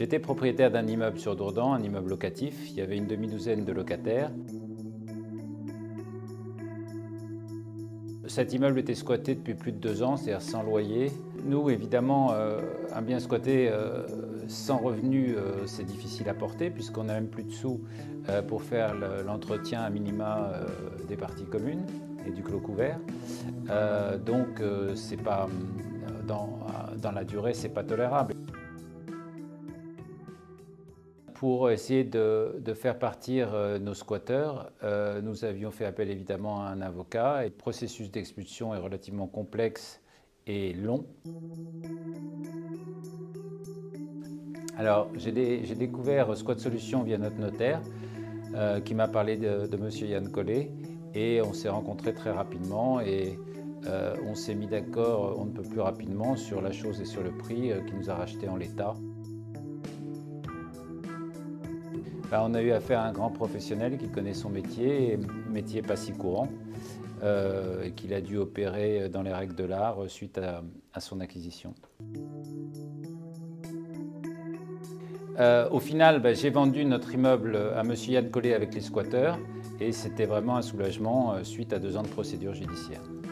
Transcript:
J'étais propriétaire d'un immeuble sur Dourdan, un immeuble locatif. Il y avait une demi-douzaine de locataires. Cet immeuble était squatté depuis plus de 2 ans, c'est-à-dire sans loyer. Nous, évidemment, un bien squatté sans revenu, c'est difficile à porter puisqu'on n'a même plus de sous pour faire l'entretien à minima des parties communes et du clos couvert. Donc, c'est pas, dans la durée, c'est pas tolérable. Pour essayer de faire partir nos squatteurs, nous avions fait appel évidemment à un avocat. Et le processus d'expulsion est relativement complexe et long. Alors, j'ai découvert Squat Solutions via notre notaire qui m'a parlé de M. Yann Collet et on s'est rencontrés très rapidement et on s'est mis d'accord on ne peut plus rapidement sur la chose et sur le prix qui nous a racheté en l'état. On a eu affaire à un grand professionnel qui connaît son métier, métier pas si courant, et qu'il a dû opérer dans les règles de l'art suite à son acquisition. Au final, j'ai vendu notre immeuble à M. Yann Collet avec les squatteurs et c'était vraiment un soulagement suite à 2 ans de procédure judiciaire.